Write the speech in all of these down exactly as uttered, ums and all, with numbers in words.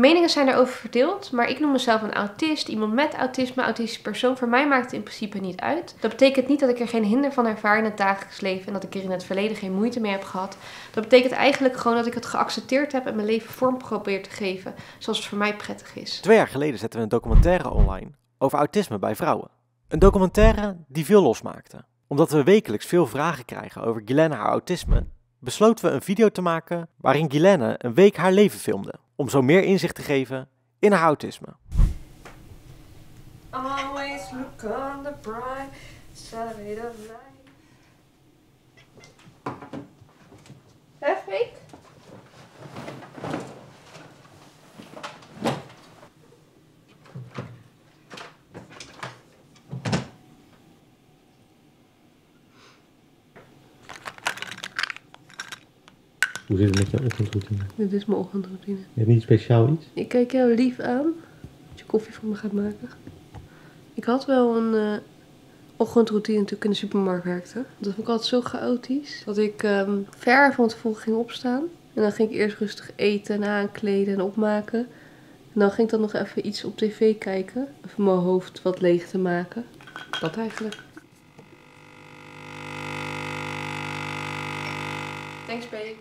meningen zijn erover verdeeld, maar ik noem mezelf een autist, iemand met autisme, autistische persoon. Voor mij maakt het in principe niet uit. Dat betekent niet dat ik er geen hinder van ervaar in het dagelijks leven en dat ik er in het verleden geen moeite mee heb gehad. Dat betekent eigenlijk gewoon dat ik het geaccepteerd heb en mijn leven vorm probeer te geven zoals het voor mij prettig is. Twee jaar geleden zetten we een documentaire online over autisme bij vrouwen. Een documentaire die veel losmaakte. Omdat we wekelijks veel vragen krijgen over Guylaine haar autisme, besloten we een video te maken waarin Guylaine een week haar leven filmde. Om zo meer inzicht te geven in haar autisme. Always look on the bright side of life. Hè, Freek? Hoe zit het met je ochtendroutine? Dit is mijn ochtendroutine. Je hebt niet speciaal iets? Ik kijk jou lief aan dat je koffie voor me gaat maken. Ik had wel een uh, ochtendroutine toen ik in de supermarkt werkte. Dat vond ik altijd zo chaotisch. Dat ik um, ver van tevoren ging opstaan. En dan ging ik eerst rustig eten en aankleden en opmaken. En dan ging ik dan nog even iets op tv kijken. Even mijn hoofd wat leeg te maken. Dat eigenlijk. Thanks, babe.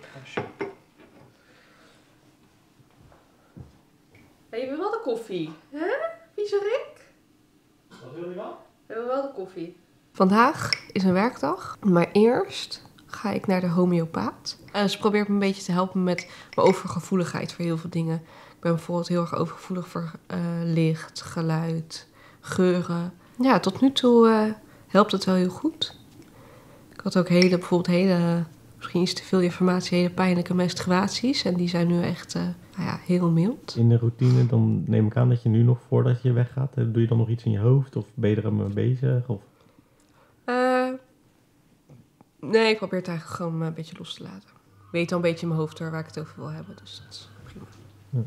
Hey, je wil wel de koffie, hè? Viezerik? Wat wil je wel? We hebben wel de koffie. Vandaag is een werkdag, maar eerst ga ik naar de homeopaat. Uh, ze probeert me een beetje te helpen met mijn overgevoeligheid voor heel veel dingen. Ik ben bijvoorbeeld heel erg overgevoelig voor uh, licht, geluid, geuren. Ja, tot nu toe uh, helpt het wel heel goed. Ik had ook hele, bijvoorbeeld hele, misschien iets te veel informatie, hele pijnlijke menstruaties. En die zijn nu echt uh, nou ja, heel mild. In de routine, dan neem ik aan dat je nu nog voordat je weggaat, doe je dan nog iets in je hoofd? Of ben je er mee bezig? Of... Uh, nee, ik probeer het eigenlijk gewoon een beetje los te laten. Ik weet al een beetje in mijn hoofd waar ik het over wil hebben, dus dat is prima. Ja.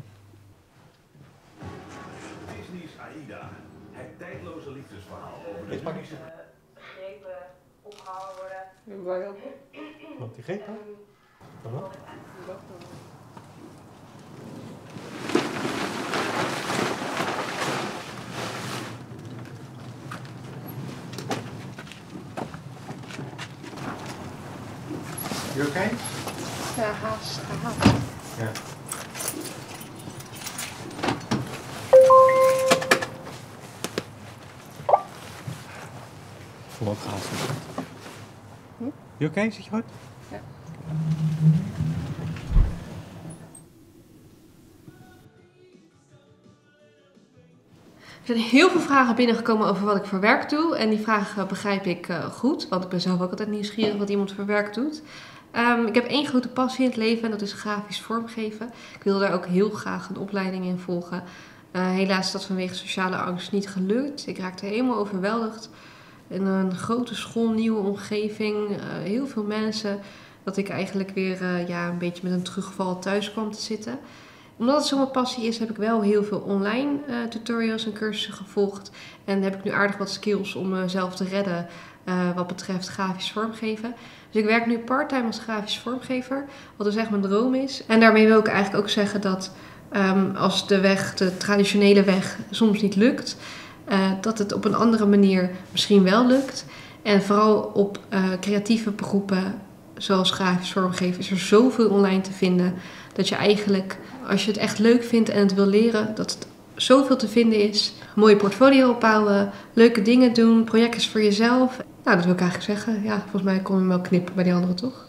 Disney's Aida, het tijdloze liefdesverhaal over de Russische... Grepen opgehaald worden. Wat, die greep dan? Wat? You okay? Ja, haast, haast. Ja. Ik voel ook gehaast. Hm? Je oké? Zit je goed? Ja. Er zijn heel veel vragen binnengekomen over wat ik voor werk doe. En die vragen begrijp ik uh, goed, want ik ben zelf ook altijd nieuwsgierig wat iemand voor werk doet. Um, ik heb één grote passie in het leven en dat is grafisch vormgeven. Ik wil daar ook heel graag een opleiding in volgen. Uh, helaas is dat vanwege sociale angst niet gelukt. Ik raakte helemaal overweldigd. In een grote school, nieuwe omgeving, uh, heel veel mensen. Dat ik eigenlijk weer uh, ja, een beetje met een terugval thuis kwam te zitten. Omdat het zo mijn passie is, heb ik wel heel veel online uh, tutorials en cursussen gevolgd. En heb ik nu aardig wat skills om mezelf te redden uh, wat betreft grafisch vormgeven. Dus ik werk nu parttime als grafisch vormgever, wat dus echt mijn droom is. En daarmee wil ik eigenlijk ook zeggen dat um, als de weg, de traditionele weg, soms niet lukt, uh, dat het op een andere manier misschien wel lukt. En vooral op uh, creatieve beroepen, zoals grafisch vormgeven, is er zoveel online te vinden dat je eigenlijk, als je het echt leuk vindt en het wil leren, dat het zoveel te vinden is. Een mooie portfolio opbouwen, leuke dingen doen, projectjes voor jezelf. Nou, dat wil ik eigenlijk zeggen. Ja, volgens mij kon je wel knippen bij die anderen, toch?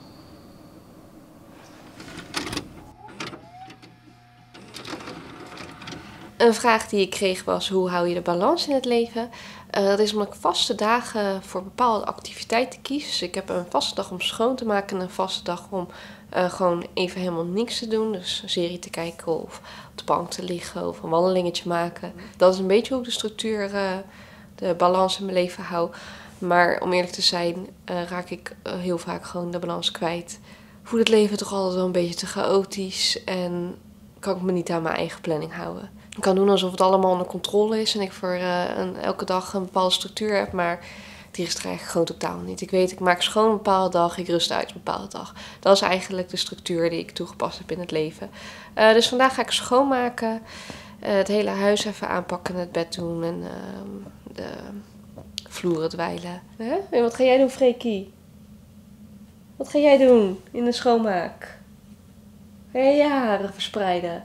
Een vraag die ik kreeg was, hoe hou je de balans in het leven? Uh, dat is omdat ik vaste dagen voor bepaalde activiteiten kies. Dus ik heb een vaste dag om schoon te maken en een vaste dag om uh, gewoon even helemaal niks te doen. Dus een serie te kijken of op de bank te liggen of een wandelingetje maken. Dat is een beetje hoe ik de structuur, uh, de balans in mijn leven hou. Maar om eerlijk te zijn, uh, raak ik uh, heel vaak gewoon de balans kwijt. Voel het leven toch altijd wel een beetje te chaotisch en kan ik me niet aan mijn eigen planning houden. Ik kan doen alsof het allemaal onder controle is en ik voor uh, een, elke dag een bepaalde structuur heb, maar die rust er eigenlijk gewoon totaal niet. Ik weet, ik maak schoon een bepaalde dag, ik rust uit een bepaalde dag. Dat is eigenlijk de structuur die ik toegepast heb in het leven. Uh, dus vandaag ga ik schoonmaken, uh, het hele huis even aanpakken, het bed doen en uh, de vloeren dweilen. Huh? En wat ga jij doen, Freekie? Wat ga jij doen in de schoonmaak? Ga jij je haren verspreiden?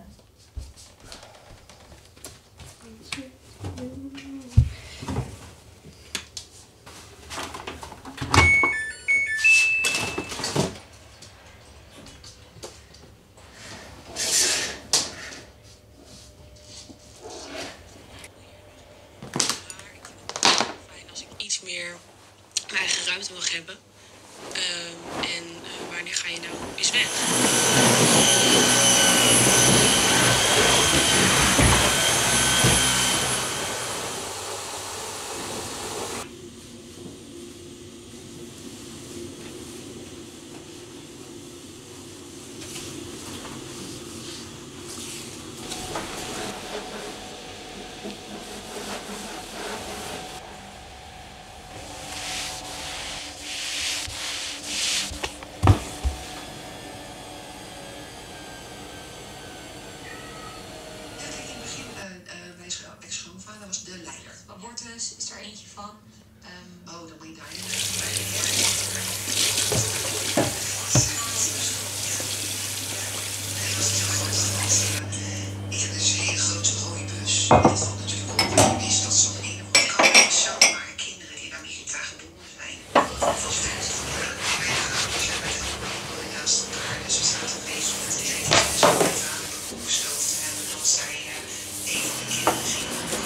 Meer eigen ruimte mag hebben. Uh, en uh, wanneer ga je nou eens weg? Ex-schoonvader was de leider. Abortus is er eentje van. Um, oh, dan moet je daar in. Ik heb dus een hele grote rode bus. Dat valt natuurlijk op. En is dat zo'n ene kan zomaar kinderen die in Amerika geboren zijn. Van vijftig jaar. Mijn ouders zijn met heel naast elkaar. Dus we zaten bezig met het eten. Dus we met aan de koekstoof te hebben. Dat zij een van de kinderen ging.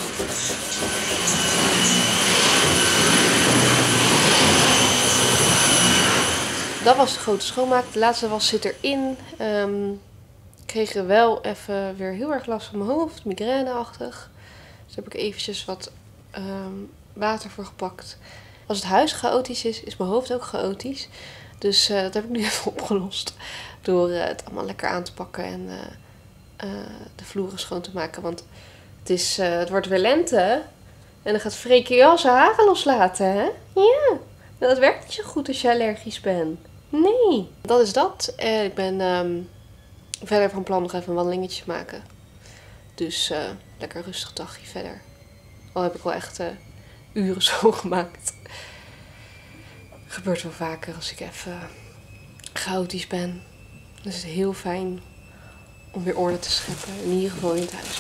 Dat was de grote schoonmaak. De laatste was zit erin. Um, ik kreeg er wel even weer heel erg last van mijn hoofd. Migraineachtig. Dus daar heb ik eventjes wat um, water voor gepakt. Als het huis chaotisch is, is mijn hoofd ook chaotisch. Dus uh, dat heb ik nu even opgelost. Door uh, het allemaal lekker aan te pakken en uh, uh, de vloeren schoon te maken. Want het, is, uh, het wordt weer lente. En dan gaat Freekie al zijn haren loslaten, hè? Ja. Dat werkt niet zo goed als je allergisch bent. Nee. Dat is dat. En ik ben um, verder van plan nog even een wandelingetje te maken. Dus uh, lekker rustig dagje verder. Al heb ik wel echt uh, uren zo gemaakt. Gebeurt wel vaker als ik even chaotisch ben. Dan is het heel fijn om weer orde te scheppen. In ieder geval in het huis.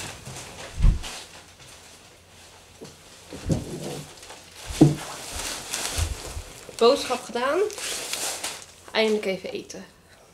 Boodschap gedaan. Eindelijk even eten.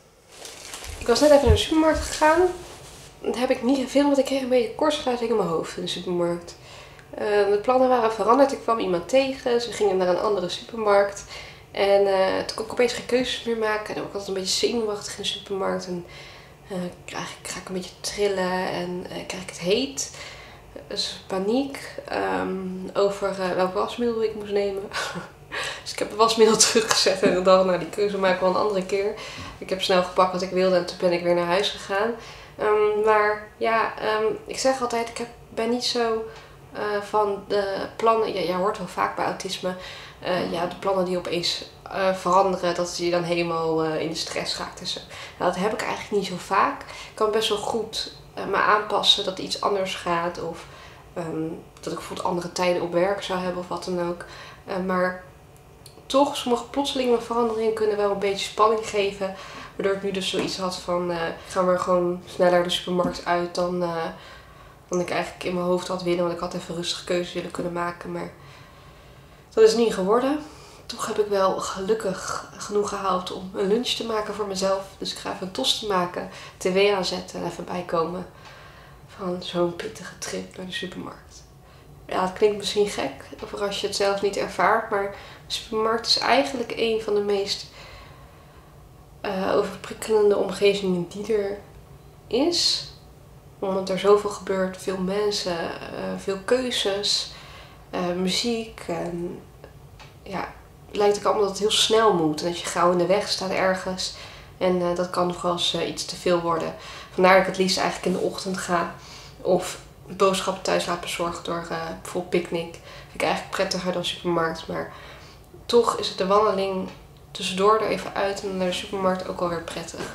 Ik was net even naar de supermarkt gegaan. Dat heb ik niet gefilmd, want ik kreeg een beetje kortsluiting in mijn hoofd in de supermarkt. Uh, de plannen waren veranderd. Ik kwam iemand tegen. Ze gingen naar een andere supermarkt. En uh, toen kon ik opeens geen keuzes meer maken. En dan was ik altijd een beetje zenuwachtig in de supermarkt. En uh, krijg, ik, ga ik een beetje trillen en uh, krijg ik het heet. Dus paniek um, over uh, welk wasmiddel ik moest nemen. Dus ik heb het wasmiddel teruggezet en dacht, nou die keuze maak ik wel een andere keer. Ik heb snel gepakt wat ik wilde en toen ben ik weer naar huis gegaan. Um, maar ja, um, ik zeg altijd, ik heb, ben niet zo uh, van de plannen. Ja, jij hoort wel vaak bij autisme. Uh, ja, de plannen die opeens uh, veranderen, dat je dan helemaal uh, in de stress raakt en zo. Nou, dat heb ik eigenlijk niet zo vaak. Ik kan best wel goed uh, me aanpassen dat iets anders gaat. Of um, dat ik bijvoorbeeld andere tijden op werk zou hebben of wat dan ook. Uh, maar toch, sommige plotselinge veranderingen kunnen wel een beetje spanning geven. Waardoor ik nu dus zoiets had van, uh, gaan we gewoon sneller de supermarkt uit dan, uh, dan ik eigenlijk in mijn hoofd had willen. Want ik had even rustige keuzes willen kunnen maken. Maar dat is niet geworden. Toch heb ik wel gelukkig genoeg gehaald om een lunch te maken voor mezelf. Dus ik ga even een tosti maken, tv aanzetten en even bijkomen van zo'n pittige trip naar de supermarkt. Ja, het klinkt misschien gek, of als je het zelf niet ervaart, maar de supermarkt is eigenlijk een van de meest uh, overprikkelende omgevingen die er is. Omdat er zoveel gebeurt, veel mensen, uh, veel keuzes, uh, muziek. En ja, het lijkt ook allemaal dat het heel snel moet. En dat je gauw in de weg staat ergens. En uh, dat kan nog wel eens uh, iets te veel worden. Vandaar dat ik het liefst eigenlijk in de ochtend ga. Of boodschappen thuis laat bezorgen door uh, bijvoorbeeld Picnic. Vind ik eigenlijk prettiger dan supermarkt. Maar toch is het de wandeling tussendoor er even uit en naar de supermarkt ook wel weer prettig.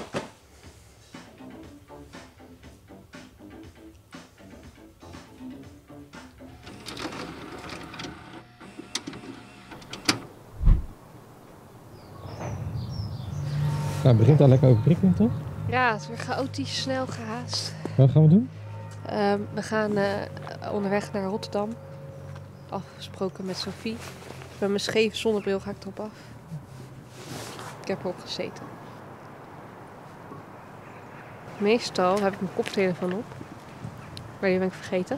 Nou, het begint al lekker overprikkelend, toch? Ja, het is weer chaotisch, snel, gehaast. Wat gaan we doen? Um, we gaan uh, onderweg naar Rotterdam. Afgesproken met Sophie. Met mijn scheve zonnebril ga ik erop af. Ik heb erop gezeten. Meestal heb ik mijn koptelefoon op. Maar die ben ik vergeten.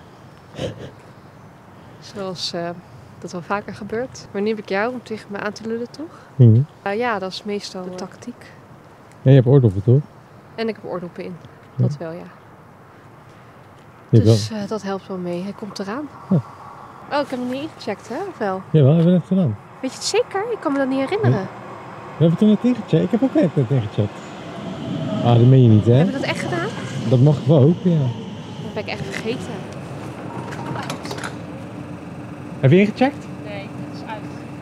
Zoals uh, dat wel vaker gebeurt. Maar nu heb ik jou om tegen me aan te lullen, toch? Mm-hmm. Uh, ja, dat is meestal de tactiek. Ja, je hebt oordoppen, toch? En ik heb oordoppen in. Dat ja. wel, ja. Je dus uh, dat helpt wel mee. Hij komt eraan. Oh, oh ik heb hem niet ingecheckt, hè? Of wel? Jawel, hebben we net gedaan. Weet je het zeker? Ik kan me dat niet herinneren. Ja. We hebben toen net ingecheckt. Ik heb ook net, net ingecheckt. Ah, dat meen je niet, hè? Heb je dat echt gedaan? Dat mag ik wel ook, ja. Dat ben ik echt vergeten. Heb je ingecheckt? Nee, het is uit.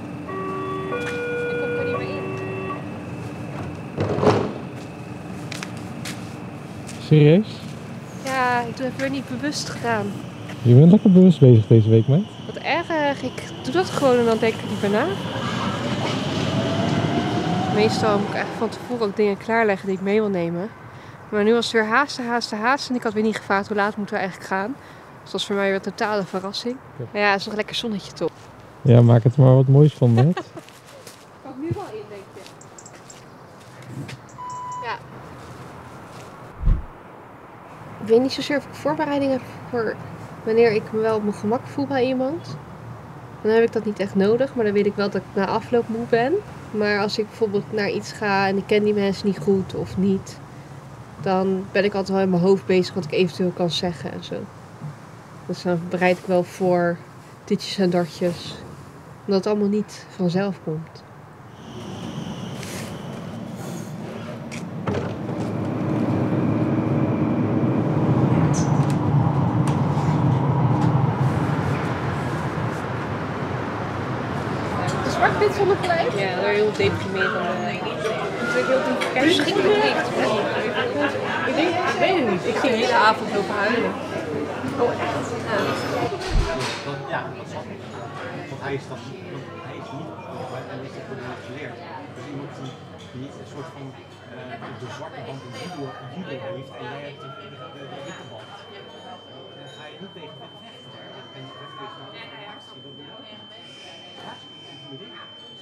Ik kom er niet meer in. Serieus? Ja, ik heb het weer niet bewust gedaan. Je bent lekker bewust bezig deze week, meid. Wat erg. Ik doe dat gewoon en dan denk ik niet meer na. Meestal moet ik eigenlijk van tevoren ook dingen klaarleggen die ik mee wil nemen. Maar nu was het weer haasten, haasten, haasten. En ik had weer niet gevraagd hoe laat moeten we eigenlijk gaan. Dus dat was voor mij weer een totale verrassing. Ja, maar ja, het is nog een lekker zonnetje toch. Ja, maak het er maar wat moois van, meid. Kan ik nu wel in, denk je? Ja. Ik weet niet zozeer of ik voorbereiding heb voor wanneer ik me wel op mijn gemak voel bij iemand. Dan heb ik dat niet echt nodig, maar dan weet ik wel dat ik na afloop moe ben. Maar als ik bijvoorbeeld naar iets ga en ik ken die mensen niet goed of niet, dan ben ik altijd wel in mijn hoofd bezig wat ik eventueel kan zeggen en zo. Dus dan bereid ik wel voor ditjes en datjes. Omdat het allemaal niet vanzelf komt. Zwart-wit zonder gelijk? Ja, dat is heel deprimerend. Dat is heel verschrikkelijk licht. Ik denk, ik weet het niet. Ik ging de hele avond lopen huilen. Oh, echt? Ja. Ja, dat snap ik. Want hij is, dat, hij is niet en is dat niet geleerd. Dus iemand die, die een soort van uh, de zwarte band in judo heeft en jij hebt de, de, de, de witte band. Dan ga je niet tegen witte vechten. En refereert naar de reactie, dat doe je ook. Hartstikke intimiderend.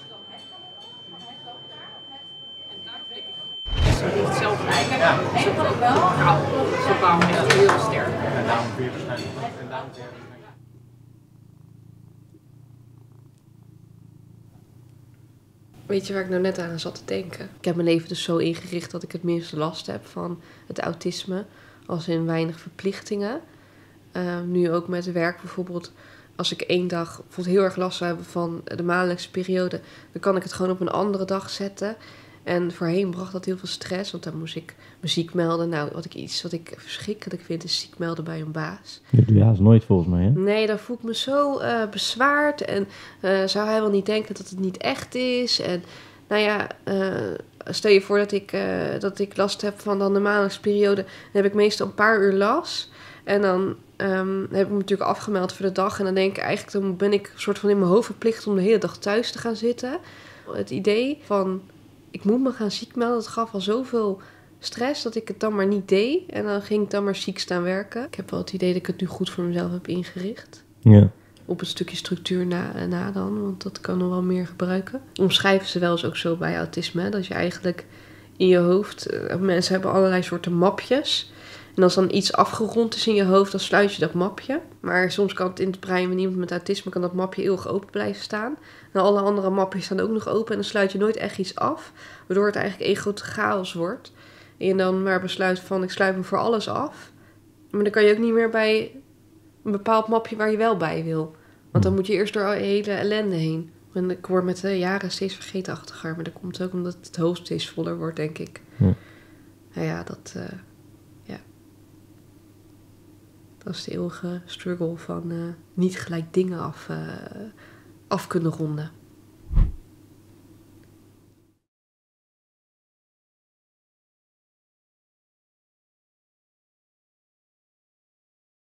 Heeft zelf gelijk. Ja. Dat is ook wel. Nou, zo kwam echt heel sterk. En daarom weer waarschijnlijk. En daarom weer waarschijnlijk. Weet je waar ik nou net aan zat te denken? Ik heb mijn leven dus zo ingericht dat ik het minste last heb van het autisme. Als in weinig verplichtingen. Uh, nu ook met werk bijvoorbeeld. Als ik één dag bijvoorbeeld heel erg last zou hebben van de maandelijkse periode, dan kan ik het gewoon op een andere dag zetten. En voorheen bracht dat heel veel stress, want dan moest ik me ziek melden. Nou, wat ik iets wat ik verschrikkelijk vind is ziek melden bij een baas. Dat doe je haast nooit volgens mij, hè? Nee, dan voel ik me zo uh, bezwaard. En uh, zou hij wel niet denken dat het niet echt is? En nou ja, uh, stel je voor dat ik, uh, dat ik last heb van dan de maandelijkse periode. Dan heb ik meestal een paar uur last. En dan um, heb ik me natuurlijk afgemeld voor de dag. En dan denk ik eigenlijk, dan ben ik soort van in mijn hoofd verplicht om de hele dag thuis te gaan zitten. Het idee van, ik moet me gaan ziek melden, dat gaf al zoveel stress dat ik het dan maar niet deed. En dan ging ik dan maar ziek staan werken. Ik heb wel het idee dat ik het nu goed voor mezelf heb ingericht. Ja. Op een stukje structuur na, na dan, want dat kan nog wel meer gebruiken. Omschrijven ze wel eens ook zo bij autisme, dat je eigenlijk in je hoofd, uh, mensen hebben allerlei soorten mapjes. En als dan iets afgerond is in je hoofd, dan sluit je dat mapje. Maar soms kan het in het brein van iemand met autisme, kan dat mapje eeuwig open blijven staan. En alle andere mapjes staan ook nog open en dan sluit je nooit echt iets af. Waardoor het eigenlijk één grote chaos wordt. En je dan maar besluit van, ik sluit me voor alles af. Maar dan kan je ook niet meer bij een bepaald mapje waar je wel bij wil. Want dan moet je eerst door al hele ellende heen. En ik word met de jaren steeds vergeetachtiger. Maar dat komt ook omdat het hoofd steeds voller wordt, denk ik. Ja. Nou ja, dat... Uh, Dat is de eeuwige struggle van uh, niet gelijk dingen af, uh, af kunnen ronden.